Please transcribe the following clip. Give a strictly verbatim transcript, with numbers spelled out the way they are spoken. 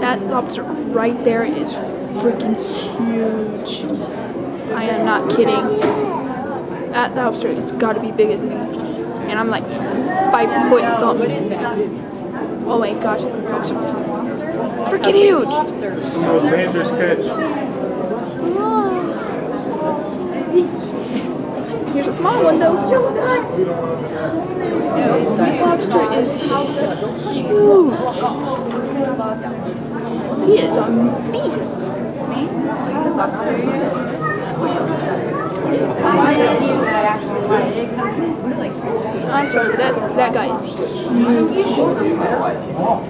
That lobster right there is freaking huge. I am not kidding. That lobster has got to be big as me. And I'm like five foot something. Oh my gosh. Freaking huge. The most dangerous catch. Here's a small one though. That lobster is huge. He is a beast. I'm sorry, that that guy is huge.